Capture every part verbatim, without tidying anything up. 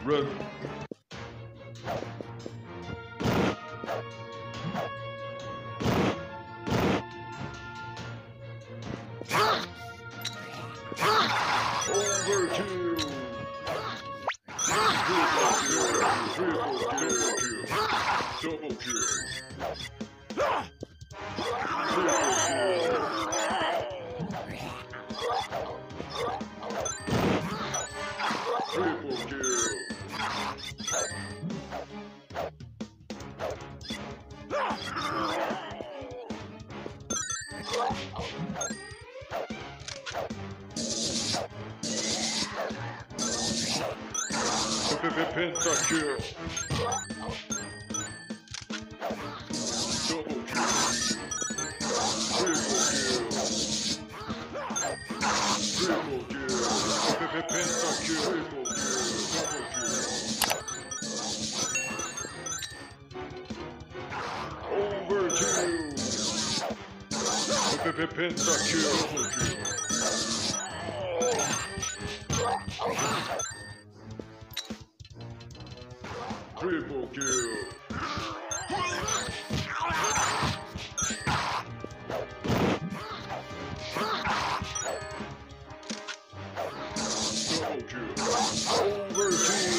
Run. Overkill. Triple kill. Double kill. Triple kill. Triple kill. Pentakill. Double kill. Triple kill. Triple kill. Pentakill. Triple kill. Double kill. Overkill. Pentakill. Double kill. Triple kill. Double kill. Overkill.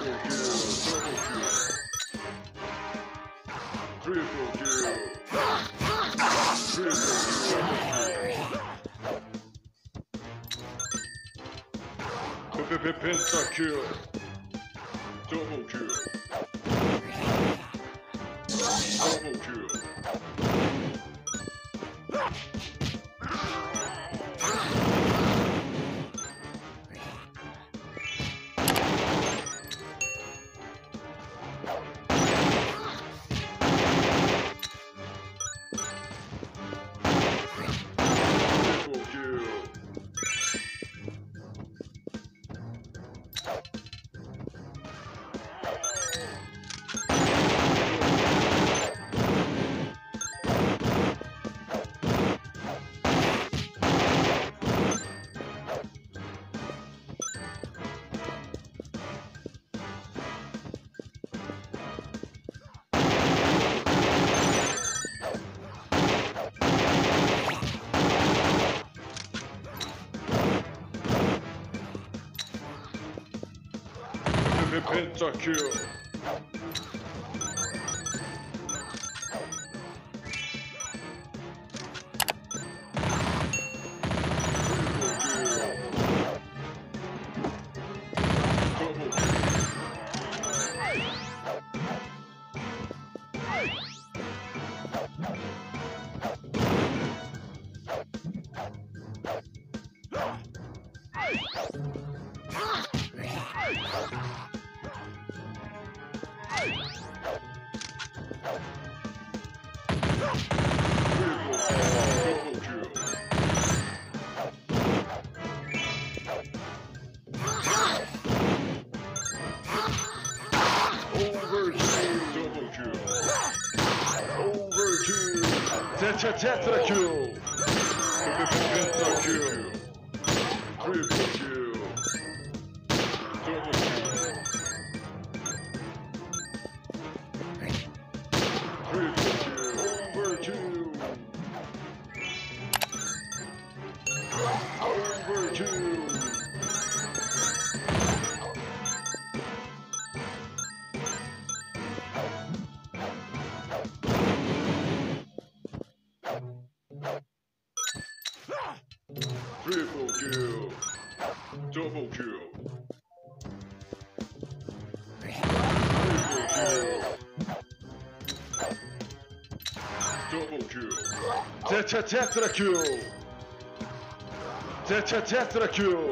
Triple kill. Triple kill. Pentakill. Double kill. Double kill. Pentakill. Tetra kill. Pentakill. Triple kill. Double kill. Triple kill. Overkill. Overkill. Triple kill. Double kill. Triple kill. Double kill. Tetra tetra kill. Tetra tetra kill.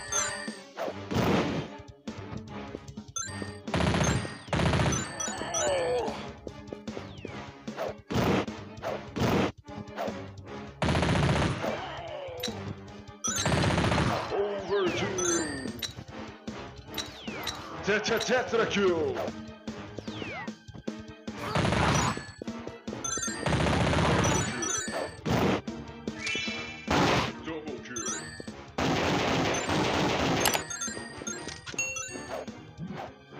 Tetra tetra kill. Double kill.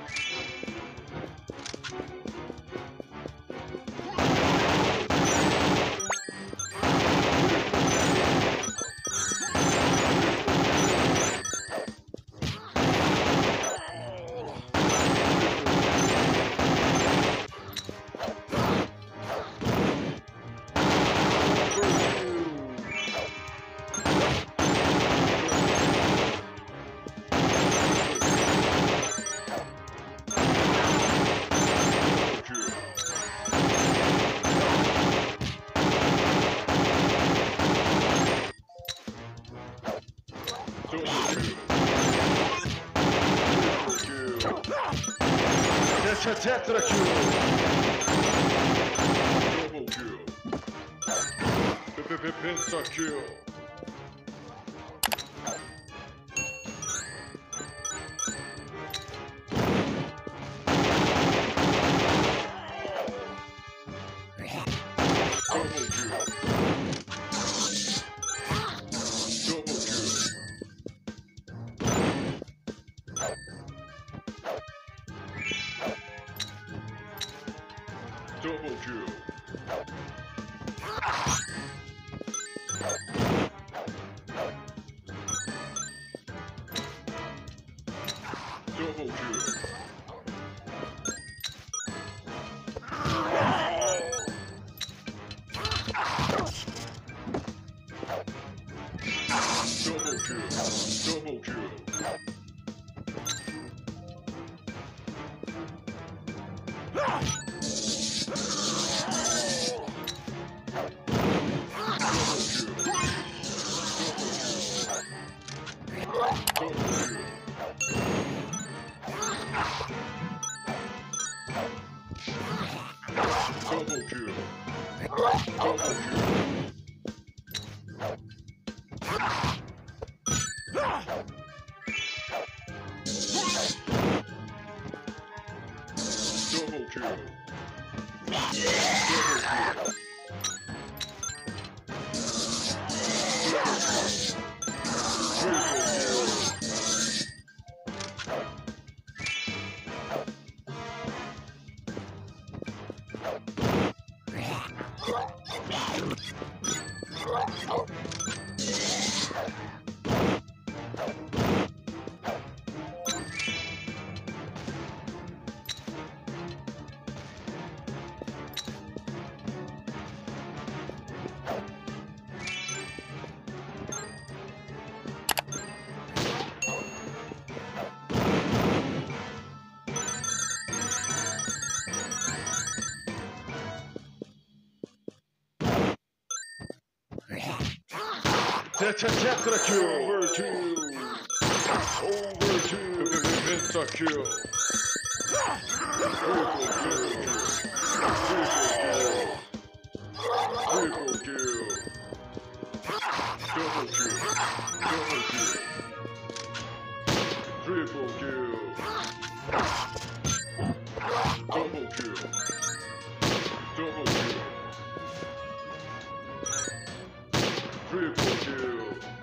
Tetra kill. Double kill. Pentakill. Double kill. Double kill. Double kill. Double kill. Double kill. Double kill. Double kill. Tetra kill. Overkill. Overkill. Pentakill. Triple kill. Double kill. Double kill. Triple kill. Double kill. Double kill. Triple kill.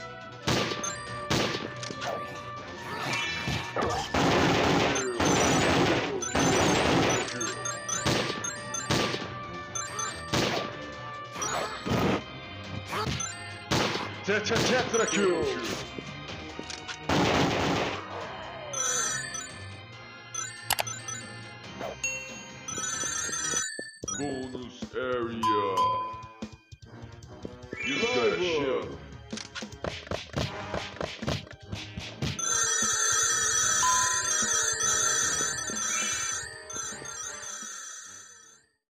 Tetra kill. Bonus area. You got a ship.